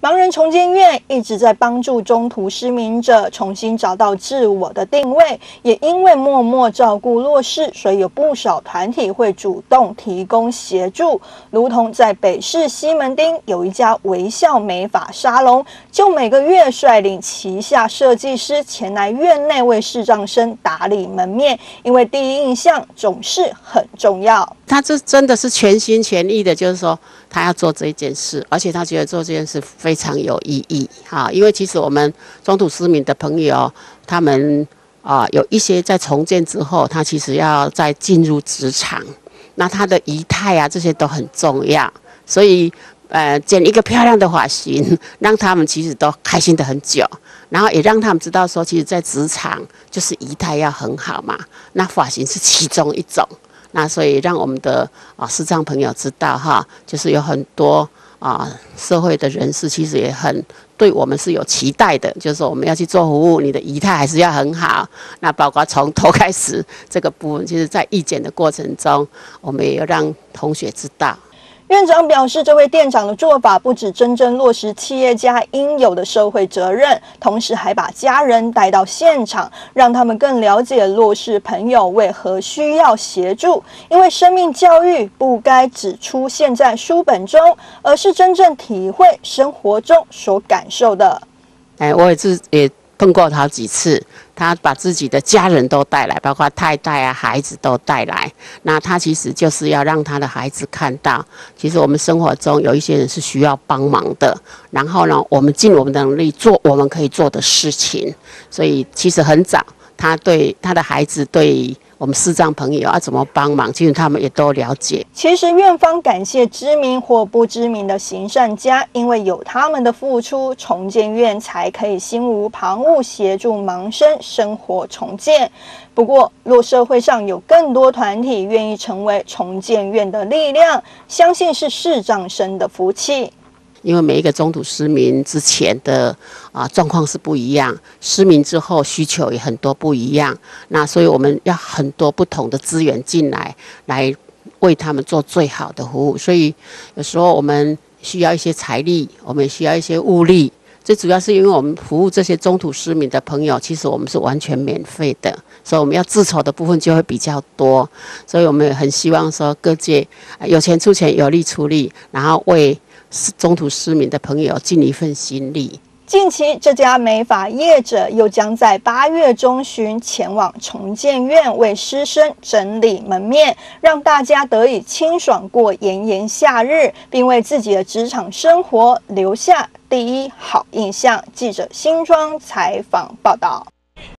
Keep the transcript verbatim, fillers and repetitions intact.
盲人重建院一直在帮助中途失明者重新找到自我的定位，也因为默默照顾弱势，所以有不少团体会主动提供协助。如同在北市西门町有一家微笑美发沙龙，就每个月率领旗下设计师前来院内为视障生打理门面，因为第一印象总是很重要。 他这真的是全心全意的，就是说他要做这一件事，而且他觉得做这件事非常有意义哈。因为其实我们中途失明的朋友，他们啊、呃、有一些在重建之后，他其实要再进入职场，那他的仪态啊这些都很重要，所以呃剪一个漂亮的发型，让他们其实都开心的很久。然后也让他们知道说，其实，在职场就是仪态要很好嘛，那发型是其中一种。那所以让我们的啊视障朋友知道哈，就是有很多啊社会的人士其实也很对我们是有期待的，就是说我们要去做服务，你的仪态还是要很好。那包括从头开始这个部分，其实在义检的过程中，我们也要让同学知道。 院长表示，这位店长的做法不只真正落实企业家应有的社会责任，同时还把家人带到现场，让他们更了解弱势朋友为何需要协助。因为生命教育不该只出现在书本中，而是真正体会生活中所感受的。 哎，我也是也碰过好几次，他把自己的家人都带来，包括太太啊、孩子都带来。那他其实就是要让他的孩子看到，其实我们生活中有一些人是需要帮忙的。然后呢，我们尽我们的能力做我们可以做的事情。所以其实很早，他对他的孩子对我们视障朋友要怎么帮忙，其实他们也都了解。 其实院方感谢知名或不知名的行善家，因为有他们的付出，重建院才可以心无旁骛协助盲生生活重建。不过，若社会上有更多团体愿意成为重建院的力量，相信是视障生的福气。 因为每一个中途失明之前的啊状况是不一样，失明之后需求也很多不一样，那所以我们要很多不同的资源进来，来为他们做最好的服务。所以有时候我们需要一些财力，我们也需要一些物力。最主要是因为我们服务这些中途失明的朋友，其实我们是完全免费的，所以我们要自筹的部分就会比较多。所以我们也很希望说各界有钱出钱，有力出力，然后为中途失明的朋友尽一份心力。 近期，这家美发业者又将在八月中旬前往重建院为师生整理门面，让大家得以清爽过炎炎夏日，并为自己的职场生活留下第一好印象。记者新庄采访报道。